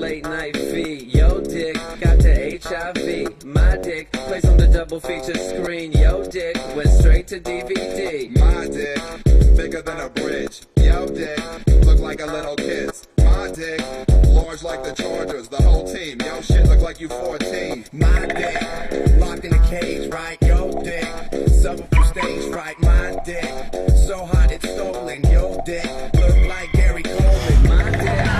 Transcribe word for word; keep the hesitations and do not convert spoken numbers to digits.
late night feed. Yo dick got the H I V. My dick plays on the double feature screen. Yo dick went straight to D V D. My dick bigger than a bridge. Yo dick look like a little kid's. My dick large like the Chargers, the whole team. Yo shit look like you fourteen. My dick locked in a cage, right? Yo dick suffer from stage fright. My dick so hot it's stolen. Yo dick look like Gary Coleman. My dick